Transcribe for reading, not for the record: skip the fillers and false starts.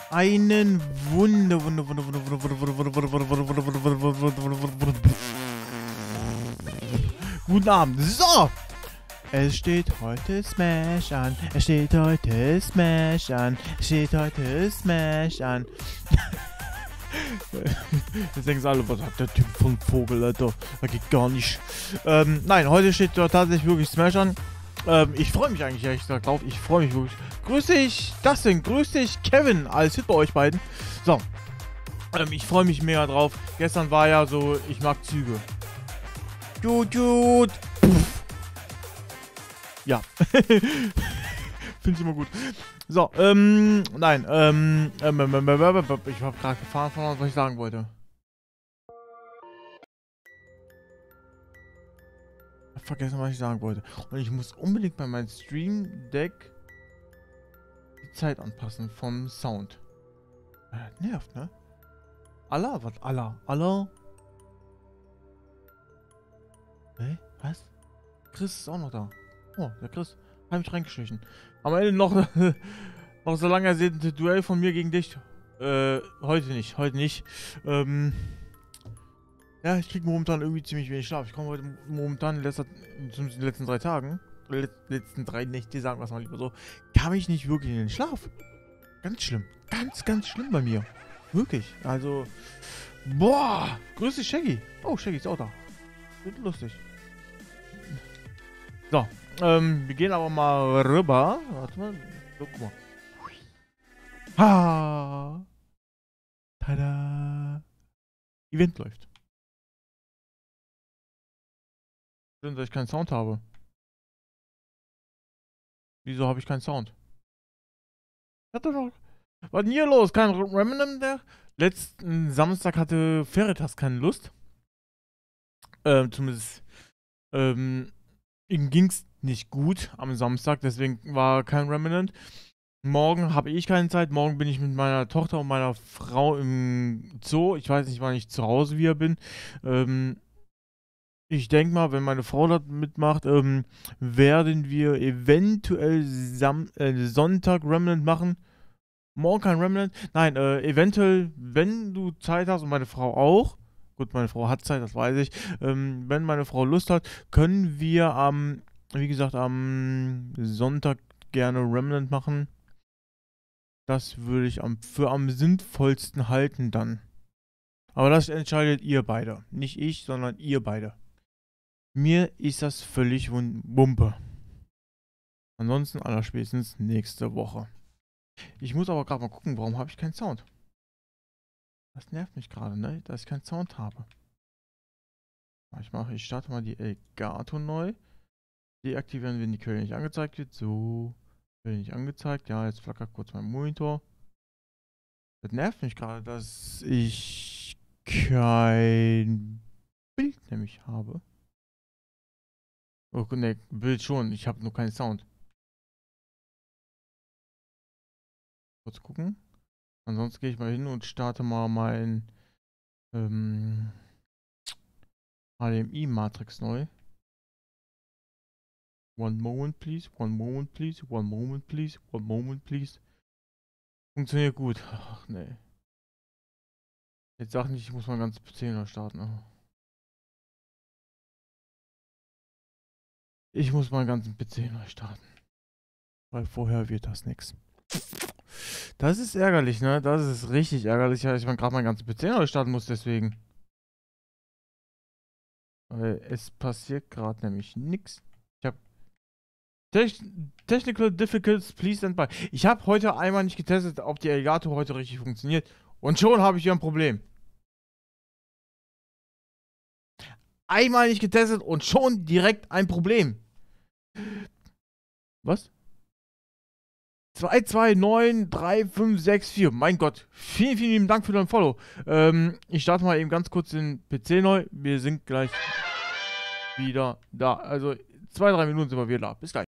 Einen guten Abend. So! Es steht heute Smash an. Es steht heute Smash an. Es steht heute Smash an. Jetzt denken sie alle, was hat der Typ von Vogel, Alter? Das geht gar nicht. Nein, heute steht tatsächlich wirklich Smash an. Ich freue mich eigentlich ehrlich gesagt drauf. Ich freue mich wirklich. Grüß dich, Dustin. Grüß dich, Kevin. Alles fit bei euch beiden. So. Ich freue mich mega drauf. Gestern war ja so, ich mag Züge. Jut. Ja. Finde ich immer gut. So, nein, ich habe gerade gefahren von was ich sagen wollte. Ich hab vergessen, was ich sagen wollte. Und ich muss unbedingt bei meinem Stream Deck die Zeit anpassen vom Sound. Nervt, ne? Allah, was? Allah? Hä? Was? Chris ist auch noch da. Oh, der Chris. Hab mich reingeschlichen. Am Ende noch so lange ersehnte Duell von mir gegen dich. Heute nicht. Ja, ich krieg momentan irgendwie ziemlich wenig Schlaf. Ich komme heute momentan in den letzten 3 Tagen, letzten 3 Nächte, sagen wir es mal lieber so, kam ich nicht wirklich in den Schlaf. Ganz schlimm. Ganz schlimm bei mir. Wirklich. Also, boah. Grüß dich, Shaggy. Oh, Shaggy ist auch da. Wird lustig. So. Wir gehen aber mal rüber. Warte mal. So, guck mal. Ha! Tada! Event läuft. Schön, dass ich keinen Sound habe. Wieso habe ich keinen Sound? Hatte doch. Was denn hier los? Kein Remnant der? Letzten Samstag hatte Veritas keine Lust. Zumindest ihm ging's nicht gut am Samstag, deswegen war kein Remnant. Morgen habe ich keine Zeit. Morgen bin ich mit meiner Tochter und meiner Frau im Zoo. Ich weiß nicht, wann ich zu Hause wieder bin. Ich denke mal, wenn meine Frau das mitmacht, werden wir eventuell Sonntag Remnant machen. Morgen kein Remnant. Nein, eventuell, wenn du Zeit hast und meine Frau auch. Gut, meine Frau hat Zeit, das weiß ich. Wenn meine Frau Lust hat, können wir wie gesagt, am Sonntag gerne Remnant machen. Das würde ich für am sinnvollsten halten dann. Aber das entscheidet ihr beide. Nicht ich, sondern ihr beide. Mir ist das völlig Wumpe. Ansonsten allerspätestens nächste Woche. Ich muss aber gerade mal gucken, warum habe ich keinen Sound? Das nervt mich gerade, ne? Dass ich keinen Sound habe. Ich starte mal die Elgato neu. Deaktivieren, wenn die Quelle nicht angezeigt wird. So. Quelle nicht angezeigt. Ja, jetzt flackert kurz mein Monitor. Das nervt mich gerade, dass ich kein Bild nämlich habe. Oh, ne, Bild schon. Ich habe nur keinen Sound. Kurz gucken. Ansonsten gehe ich mal hin und starte mal mein HDMI-Matrix neu. One moment please. Funktioniert gut. Ach nee. Jetzt sag nicht, ich muss mein ganzes PC neu starten. Oh. Ich muss meinen ganzen PC neu starten. Weil vorher wird das nix. Das ist ärgerlich, ne? Das ist richtig ärgerlich, dass ich gerade meinen ganzen PC neu starten muss, deswegen. Weil es passiert gerade nämlich nichts. Ich habe Technical Difficulties, please stand by. Ich habe heute einmal nicht getestet, ob die Elgato heute richtig funktioniert. Und schon habe ich hier ein Problem. Einmal nicht getestet und schon direkt ein Problem. Was? 2293564. Mein Gott. Vielen lieben Dank für dein Follow. Ich starte mal eben ganz kurz den PC neu. Wir sind gleich wieder da. Also 2-3 Minuten sind wir wieder da. Bis gleich.